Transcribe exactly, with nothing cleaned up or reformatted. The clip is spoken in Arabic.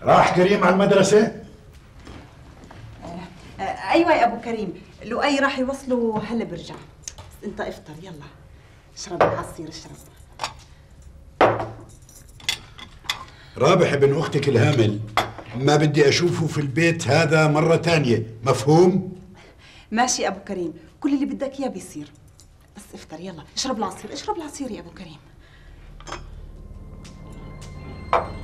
راح كريم على المدرسة؟ آه آه ايوه يا ابو كريم، لؤي راح يوصله هلا برجع. بس انت افطر يلا، اشرب العصير اشرب. رابح ابن اختك الهامل ما بدي اشوفه في البيت هذا مرة تانية، مفهوم؟ ماشي ابو كريم، كل اللي بدك اياه بيصير. بس افطر يلا، اشرب العصير اشرب العصير يا ابو كريم.